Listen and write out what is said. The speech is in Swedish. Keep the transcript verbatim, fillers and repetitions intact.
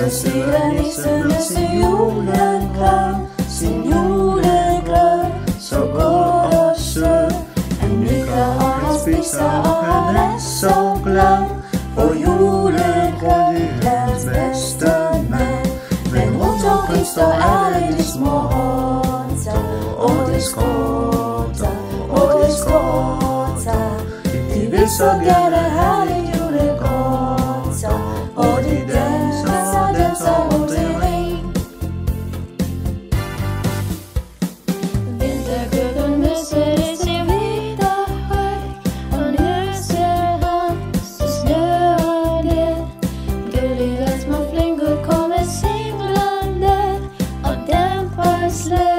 Den syr nissen med sin julegrøn, sin julegrøn. Så god og sød, han nikker og han spiser og han er så glad. For julegrøn er hans bedste mad. Men rundt omkring står alle de små rotter, og de skråtter, og de skråtter. De vil så gerne have lidt julegrønser, og de danser, danser rundt i ring. Vintergøkken møsser i sin hvide høj, og nøser han, så snører det. Gullige små flingor kommer singlende, og dæmper slet.